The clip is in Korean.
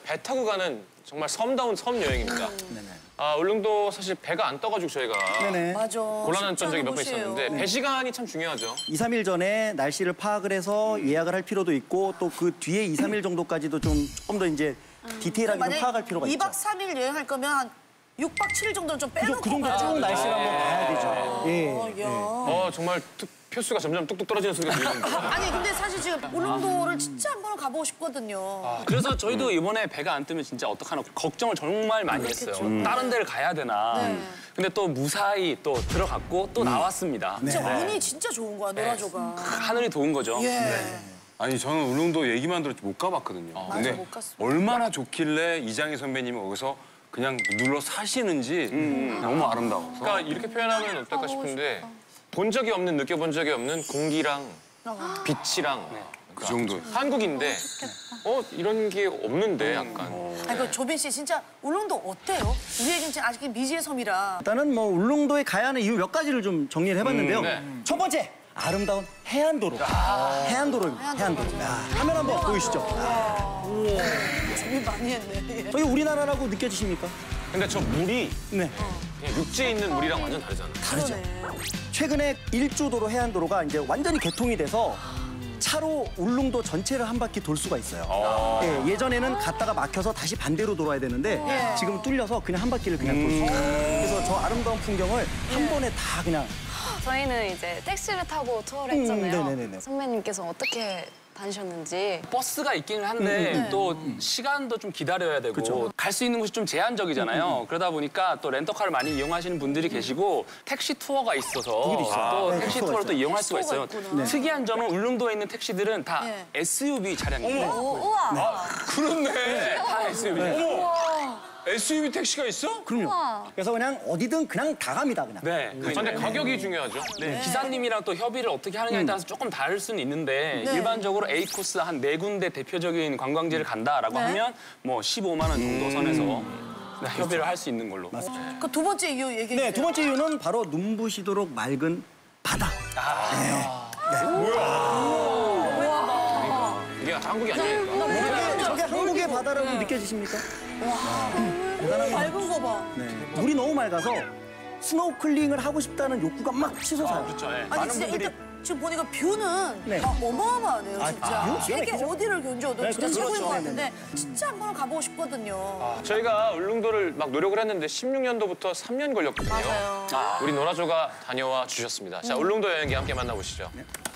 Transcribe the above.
배 타고 가는 정말 섬다운 섬 여행입니다. 네네. 울릉도 사실 배가 안 떠가지고 저희가 네네. 맞아. 곤란했던 적이 몇 번 곳이에요. 있었는데 배 시간이 참 중요하죠. 2, 3일 전에 날씨를 파악을 해서 예약을 할 필요도 있고 또 그 뒤에 2, 3일 정도까지도 조금 더 이제 디테일하게 좀 파악할 필요가 있죠. 2박 3일 여행할 거면 한 6박 7일 정도는 좀 빼놓고 그 정도 쭉 날씨를 한번 봐야 되죠. 예. 야. 정말 표수가 점점 뚝뚝 떨어지는 소리가 들리는데. 아니 근데 사실 지금 울릉도를 진짜 한번 가보고 싶거든요. 그래서 저희도 이번에 배가 안 뜨면 진짜 어떡하나 걱정을 정말 많이 했어요. 다른 데를 가야 되나. 근데 또 무사히 또 들어갔고 또 나왔습니다. 진짜 운이 진짜 좋은 거야, 노라조가. 하늘이 도운 거죠. 예. 아니 저는 울릉도 얘기만 들었지 못 가봤거든요. 근데 못 갔어. 얼마나 좋길래 이장희 선배님이 거기서 그냥 눌러 사시는지 너무 아름다워서. 그러니까 이렇게 표현하면 어떨까 싶은데 본 적이 없는, 느껴본 적이 없는 공기랑 빛이랑 그 정도. 한국인데 이런 게 없는데 약간. 아니 그 조빈 씨 진짜 울릉도 어때요? 우리에겐 지금 아직 미지의 섬이라. 일단은 뭐 울릉도에 가야 하는 이유 몇 가지를 좀 정리를 해봤는데요. 네. 첫 번째, 아름다운 해안도로. 해안도로입니다. 해안도로. 화면 한번 보이시죠? 재미 많이 했네. 저희 우리나라라고 느껴지십니까? 근데 저 물이 네. 그냥 육지에 있는 물이랑 완전 다르잖아. 다르죠. 최근에 일주도로 해안도로가 이제 완전히 개통이 돼서 차로 울릉도 전체를 한 바퀴 돌 수가 있어요. 예, 예전에는 갔다가 막혀서 다시 반대로 돌아야 되는데 지금 뚫려서 그냥 한 바퀴를 그냥 돌 수 있어요. 그래서 저 아름다운 풍경을 한 번에 다 그냥 저희는 이제 택시를 타고 투어를 했잖아요. 네네네네. 선배님께서 어떻게 다니셨는지. 버스가 있기는 한데 또 시간도 좀 기다려야 되고 갈 수 있는 곳이 좀 제한적이잖아요. 그러다 보니까 또 렌터카를 많이 이용하시는 분들이 계시고 택시 투어가 있어서 또 네, 택시 투어가 투어를 또 있어요. 이용할 수가 있어요. 있구나. 특이한 점은 울릉도에 있는 택시들은 다 SUV 차량이에요. 우와. 그렇네. 다 SUV. SUV 택시가 있어? 그럼요. 그래서 그냥 어디든 그냥 다 갑니다, 그냥. 네. 근데 가격이 중요하죠. 네, 기사님이랑 또 협의를 어떻게 하느냐에 따라서 조금 다를 수는 있는데 일반적으로 A 코스 한 4군데 대표적인 관광지를 간다라고 하면 뭐 15만 원 정도 선에서 네, 협의를 할 수 있는 걸로. 그 두 번째 이유 얘기해 주세요. 네, 두 번째 이유는 바로 눈부시도록 맑은 바다. 이게 한국이 아니니까. 저게 한국의 바다라고 느껴지십니까? 맑은 거 봐. 네. 물이 너무 맑아서 스노클링을 하고 싶다는 욕구가 막 치솟아요. 그렇죠. 네. 아니 진짜 일단 지금 보니까 뷰는 네. 어마어마하네요, 진짜. 뷰? 세계 그렇죠. 어디를 견줘도 네, 진짜 그렇죠. 최고인 것 네, 같은데 진짜 한번 가보고 싶거든요. 저희가 울릉도를 막 노력을 했는데 16년도부터 3년 걸렸거든요. 맞아요. 우리 노라조가 다녀와 주셨습니다. 자, 울릉도 여행기 함께 만나보시죠.